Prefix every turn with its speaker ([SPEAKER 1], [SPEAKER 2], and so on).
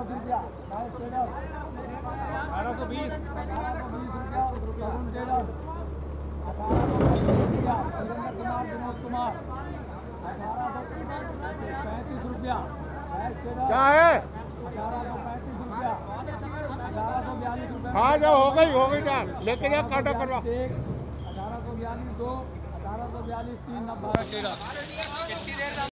[SPEAKER 1] रुपया 1820 रुपया 1820 रुपया विनोद कुमार 1835 रुपया
[SPEAKER 2] क्या है
[SPEAKER 1] 1835 रुपया 1842 रुपया।
[SPEAKER 2] हाँ जो हो गई जान लेके जा काटा करवा
[SPEAKER 1] 1842 2 1842 3 12 13